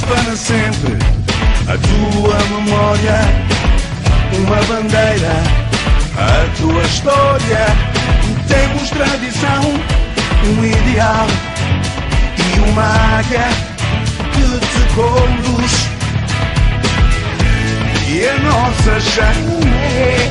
para sempre a tua memória, uma bandeira, a tua história. Temos tradição, um ideal e uma águia que te conduz. E a nossa chama